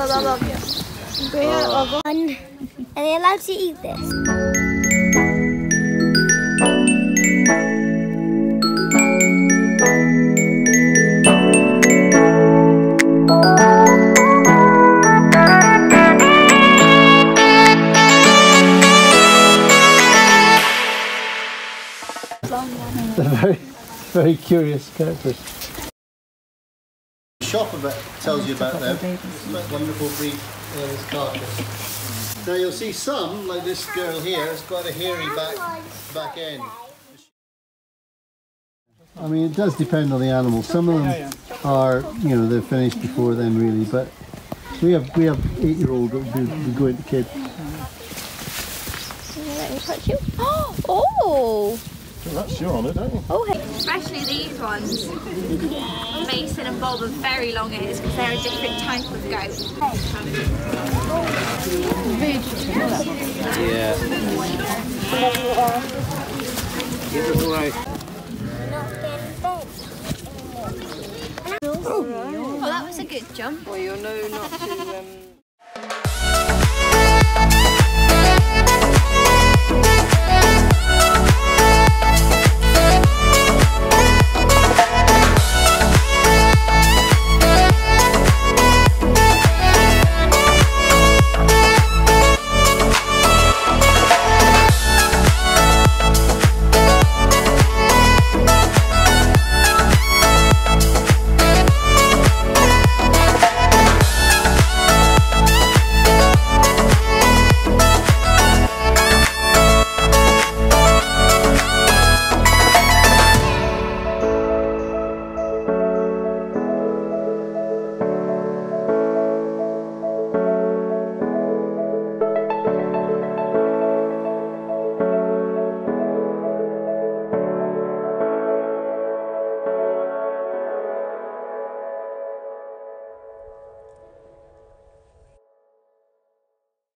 Are they allowed to eat this? They're very, very curious characters. The shop about tells you about them. It's a wonderful breed, this carcass. Now you'll see some, like this girl here, has got a hairy back end. I mean, it does depend on the animal. Some of them are, you know, they're finished before then, really. But we have 8-year-old that we go into kid. Let me touch you. Oh! That's your honour, don't you? Oh, hey. Especially these ones. Mason and Bob are very long ears because they're a different type of goat. Yeah. Give it away. Oh, that was a good jump. Well, you'll know not to